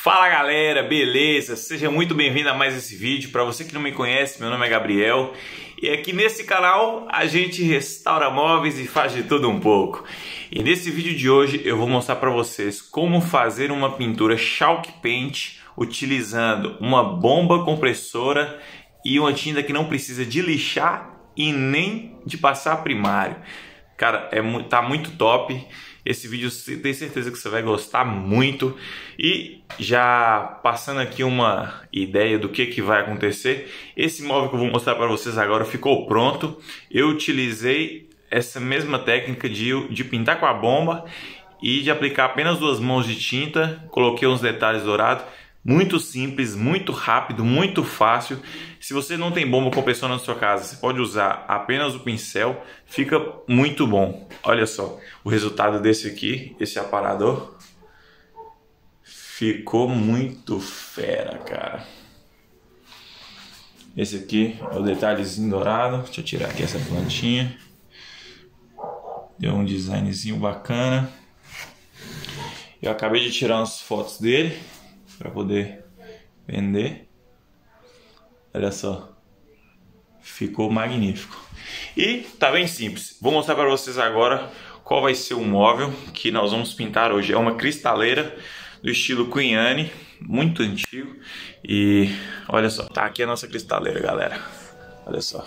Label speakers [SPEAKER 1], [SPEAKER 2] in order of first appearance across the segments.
[SPEAKER 1] Fala galera, beleza? Seja muito bem-vindo a mais esse vídeo. Para você que não me conhece, meu nome é Gabriel e aqui nesse canal a gente restaura móveis e faz de tudo um pouco. E nesse vídeo de hoje eu vou mostrar para vocês como fazer uma pintura chalk paint utilizando uma bomba compressora e uma tinta que não precisa de lixar e nem de passar primário. Cara, tá muito top. Esse vídeo eu tenho certeza que você vai gostar muito. E já passando aqui uma ideia do que vai acontecer, esse móvel que eu vou mostrar para vocês agora ficou pronto. Eu utilizei essa mesma técnica de pintar com a bomba e de aplicar apenas 2 mãos de tinta. Coloquei uns detalhes dourados. Muito simples, muito rápido, muito fácil. Se você não tem bomba compressora na sua casa, você pode usar apenas o pincel, fica muito bom. Olha só o resultado desse aqui, esse aparador. Ficou muito fera, cara. Esse aqui é o detalhezinho dourado. Deixa eu tirar aqui essa plantinha. Deu um designzinho bacana. Eu acabei de tirar umas fotos dele para poder vender. Olha só, ficou magnífico. E tá bem simples. Vou mostrar para vocês agora qual vai ser o móvel que nós vamos pintar hoje. É uma cristaleira do estilo Queen Anne, muito antigo. E olha só, tá aqui a nossa cristaleira, galera. Olha só,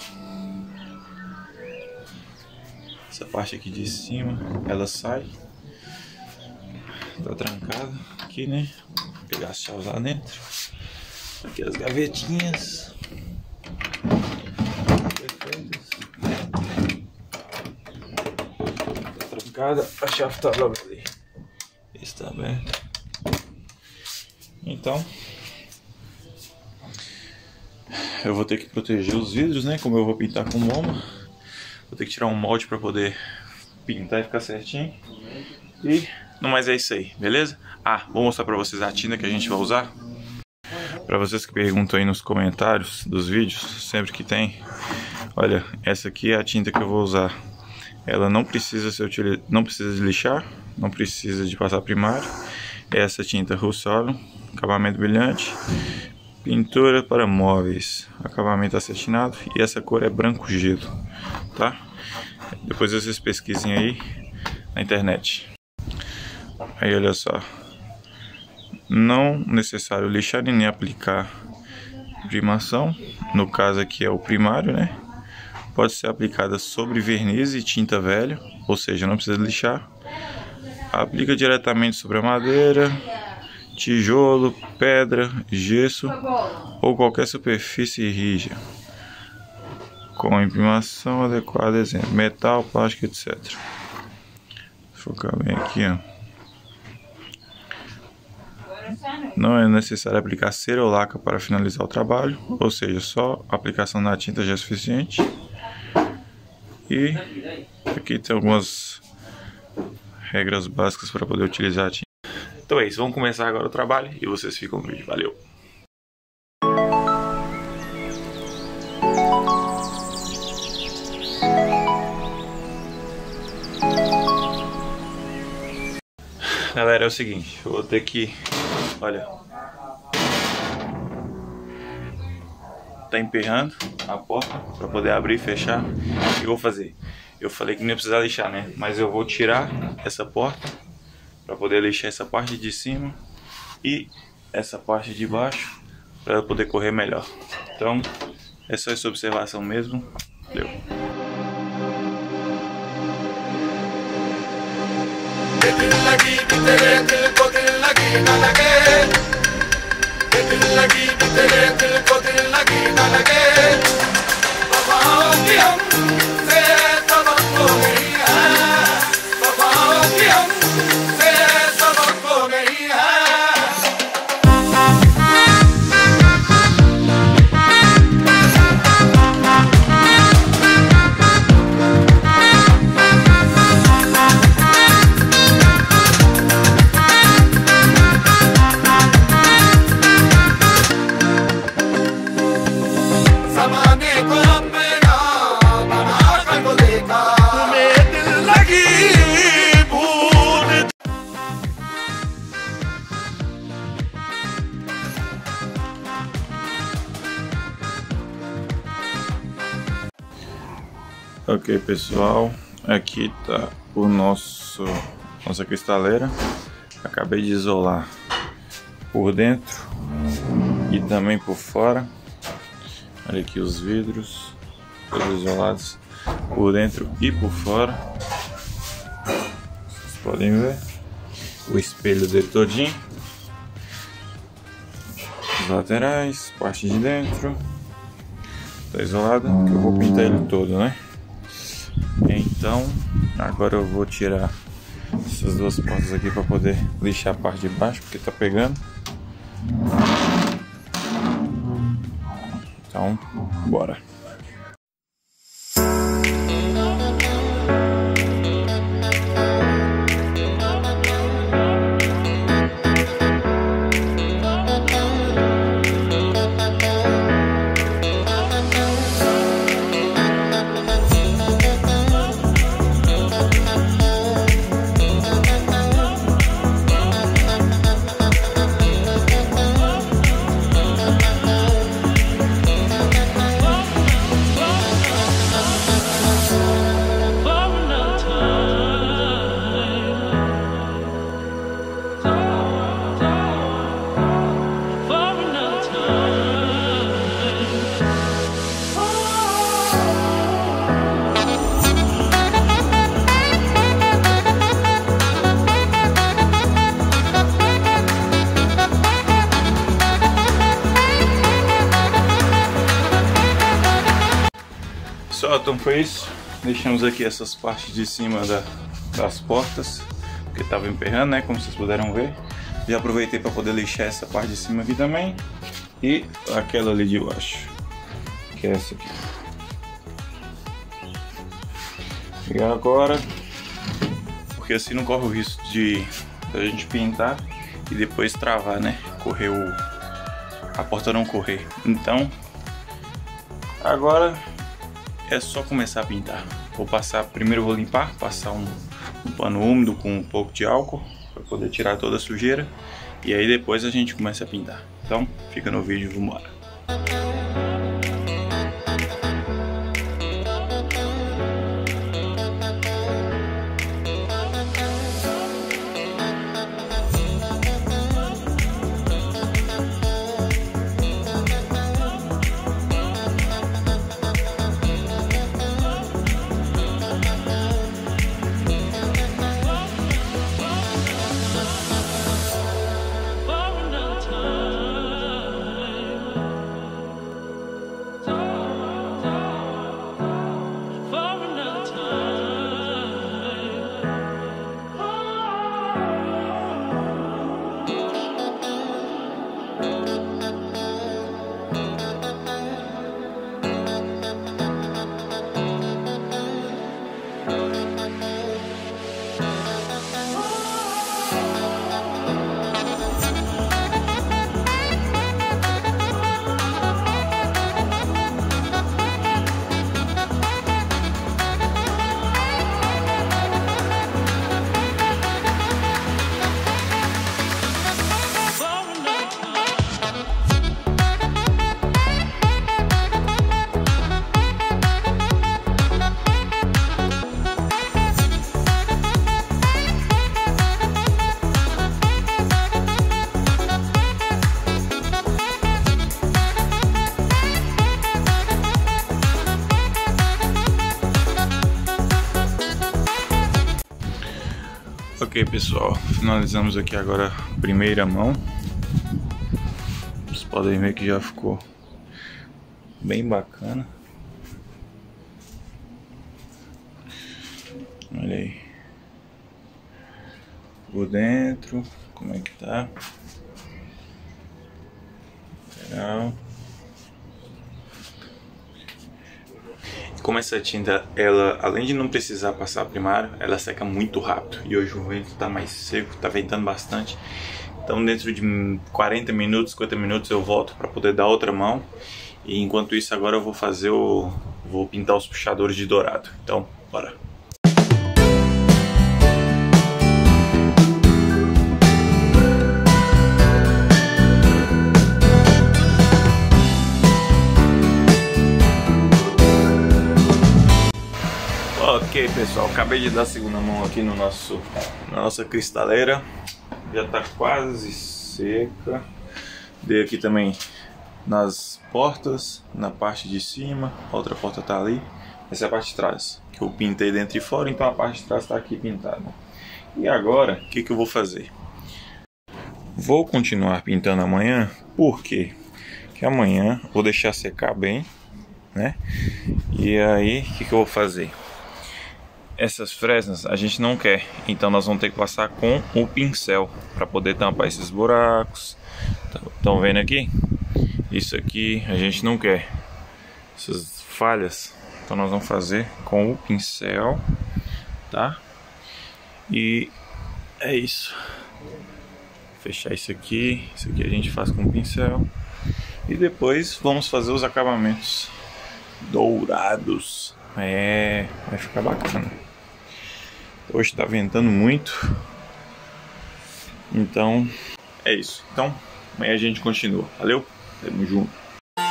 [SPEAKER 1] essa parte aqui de cima, ela sai. Tá trancada aqui, né? Vou pegar as chaves lá dentro. Aqui as gavetinhas. Perfeitas. Tá trancada, a chave tá logo ali. Está aberto. Então, eu vou ter que proteger os vidros, né? Como eu vou pintar com bomba, vou ter que tirar um molde para poder pintar e ficar certinho. E no mais é isso aí, beleza? Ah, vou mostrar pra vocês a tinta que a gente vai usar. Pra vocês que perguntam aí nos comentários dos vídeos, sempre que tem. Olha, essa aqui é a tinta que eu vou usar. Ela não precisa ser não precisa de lixar, não precisa de passar primário. Essa tinta Russolo, acabamento brilhante, pintura para móveis, acabamento acetinado. E essa cor é branco gelo, tá? Depois vocês pesquisem aí na internet. Aí olha só, não necessário lixar e nem aplicar primação. No caso aqui é o primário, né? Pode ser aplicada sobre verniz e tinta velha, ou seja, não precisa lixar. Aplica diretamente sobre a madeira, tijolo, pedra, gesso ou qualquer superfície rígida, com imprimação adequada, exemplo, metal, plástico, etc. Vou focar bem aqui, ó. Não é necessário aplicar cera ou laca para finalizar o trabalho, ou seja, só a aplicação na tinta já é suficiente. E aqui tem algumas regras básicas para poder utilizar a tinta. Então é isso, vamos começar agora o trabalho e vocês ficam no vídeo. Valeu! Galera, é o seguinte, eu vou ter que, olha, tá emperrando a porta para poder abrir e fechar. O que eu vou fazer? Eu falei que não ia precisar lixar, né? Mas eu vou tirar essa porta para poder lixar essa parte de cima e essa parte de baixo para ela poder correr melhor. Então, é só essa observação mesmo. Deu.
[SPEAKER 2] दिल लगी कि तेरे दिल को दिल लगी न लगे, दिल लगी कि तेरे दिल को दिल लगी न लगे। वफाओं की हमसे सबक तो नहीं है, वफाओं की हमसे सबक तो नहीं है। ज़माने को अपना बना
[SPEAKER 1] Ok, pessoal, aqui tá nossa cristaleira. Acabei de isolar por dentro e também por fora. Olha aqui os vidros, todos isolados por dentro e por fora. Vocês podem ver o espelho dele todinho, os laterais, parte de dentro. Tá isolado, que eu vou pintar ele todo, né? Então, agora eu vou tirar essas duas portas aqui para poder lixar a parte de baixo, porque tá pegando. Então, bora. Então foi isso. Deixamos aqui essas partes de cima das portas, porque estava emperrando, né? Como vocês puderam ver. Já aproveitei para poder lixar essa parte de cima aqui também. E aquela ali de baixo, que é essa aqui. E agora, porque assim não corre o risco de a gente pintar e depois travar, né? Correr a porta não correr. Então, agora é só começar a pintar. Primeiro eu vou limpar, passar um pano úmido com um pouco de álcool para poder tirar toda a sujeira, e aí depois a gente começa a pintar. Então fica no vídeo, vamos embora. Ok, pessoal, finalizamos aqui agora a primeira mão. Vocês podem ver que já ficou bem bacana. Olha aí por dentro como é que tá. Legal. Como essa tinta, ela, além de não precisar passar primário, ela seca muito rápido. E hoje o vento tá mais seco, tá ventando bastante. Então dentro de 40 minutos, 50 minutos eu volto para poder dar outra mão. E enquanto isso agora eu vou pintar os puxadores de dourado. Então, bora! Ok, pessoal, acabei de dar a segunda mão aqui no na nossa cristaleira. Já tá quase seca. Dei aqui também nas portas, na parte de cima. A outra porta tá ali. Essa é a parte de trás, que eu pintei dentro e fora, então a parte de trás tá aqui pintada. E agora, o que eu vou fazer? Vou continuar pintando amanhã, por quê? Porque amanhã vou deixar secar bem, né? E aí, o que eu vou fazer? Essas fresnas a gente não quer, então nós vamos ter que passar com o pincel para poder tampar esses buracos. Estão vendo aqui? Isso aqui a gente não quer, essas falhas. Então nós vamos fazer com o pincel, tá? E é isso. Fechar isso aqui a gente faz com o pincel. E depois vamos fazer os acabamentos dourados. Vai ficar bacana. Hoje tá ventando muito. Então é isso. Então amanhã a gente continua. Valeu? Tamo junto.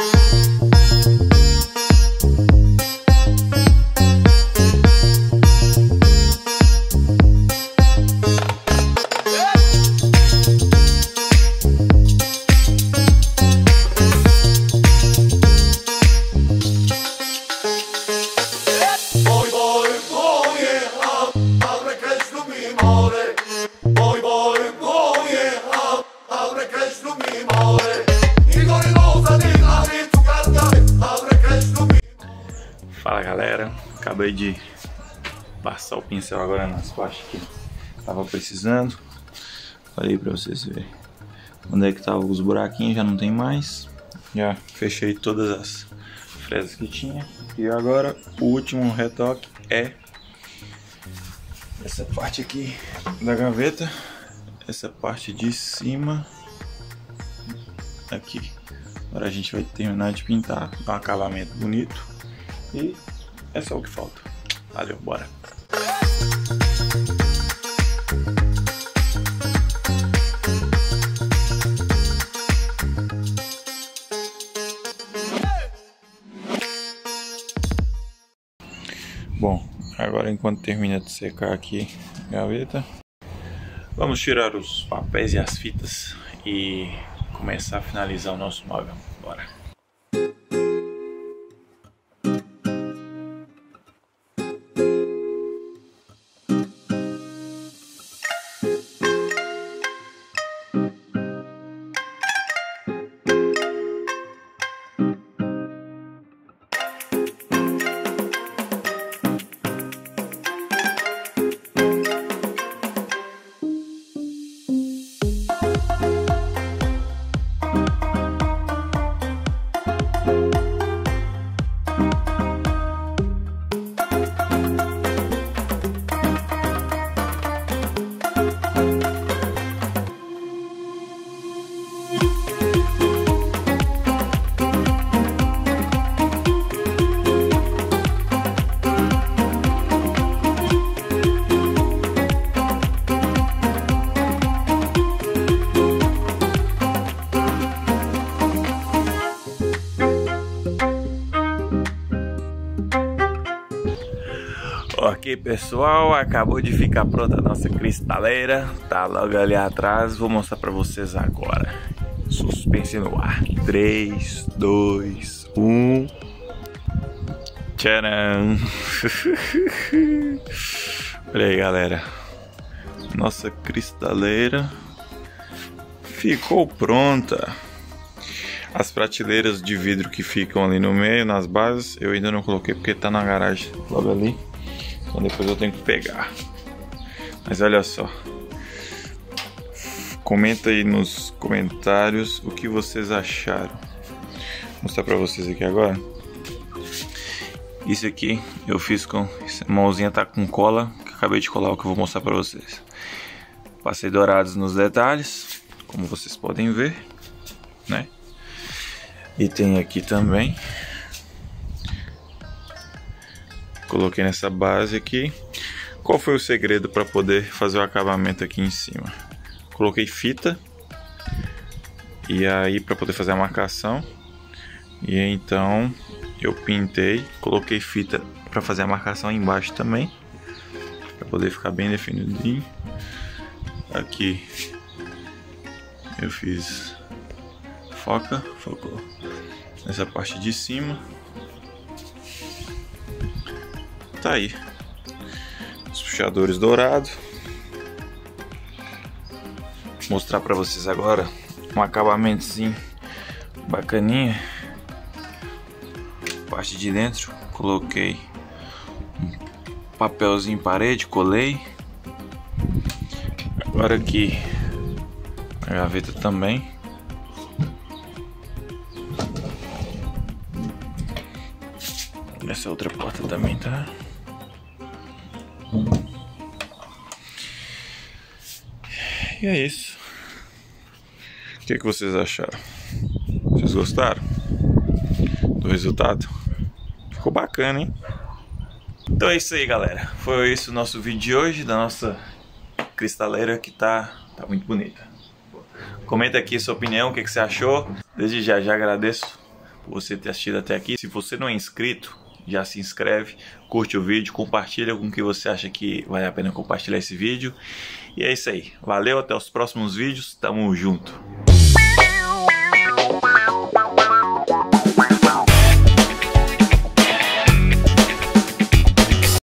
[SPEAKER 1] Fala galera, acabei de passar o pincel agora nas partes que tava precisando. Falei pra vocês verem onde é que tava os buraquinhos, já não tem mais. Já fechei todas as fresas que tinha. E agora o último retoque é essa parte aqui da gaveta, essa parte de cima aqui. Agora a gente vai terminar de pintar, dar um acabamento bonito. E é só o que falta. Valeu, bora! Bom, agora enquanto termina de secar aqui a gaveta, vamos tirar os papéis e as fitas e começar a finalizar o nosso móvel. Bora! Ok pessoal, acabou de ficar pronta a nossa cristaleira. Tá logo ali atrás, vou mostrar pra vocês agora. Suspense no ar. 3, 2, 1. Tcharam! Olha aí galera, nossa cristaleira ficou pronta. As prateleiras de vidro que ficam ali no meio, nas bases, eu ainda não coloquei porque tá na garagem logo ali. Então depois eu tenho que pegar. Mas olha só. Comenta aí nos comentários o que vocês acharam. Vou mostrar pra vocês aqui agora. Isso aqui eu fiz com... Essa mãozinha tá com cola, que acabei de colar, o que eu vou mostrar pra vocês. Passei dourados nos detalhes, como vocês podem ver, né? E tem aqui também. Coloquei nessa base aqui. Qual foi o segredo para poder fazer o acabamento aqui em cima? Coloquei fita. E aí para poder fazer a marcação. E então eu pintei, coloquei fita para fazer a marcação embaixo também, para poder ficar bem definidinho. Aqui eu fiz focou nessa parte de cima. Tá aí os puxadores dourados. Vou mostrar para vocês agora um acabamentozinho bacaninha. Parte de dentro coloquei um papelzinho em parede, colei. Agora aqui a gaveta também. Essa outra porta também tá. E é isso. O que vocês acharam? Vocês gostaram do resultado? Ficou bacana, hein? Então é isso aí, galera. Foi esse o nosso vídeo de hoje da nossa cristaleira, que tá muito bonita. Comenta aqui a sua opinião, o que você achou. Desde já agradeço por você ter assistido até aqui. Se você não é inscrito, já se inscreve, curte o vídeo, compartilha com quem você acha que vale a pena compartilhar esse vídeo. E é isso aí. Valeu, até os próximos vídeos. Tamo junto.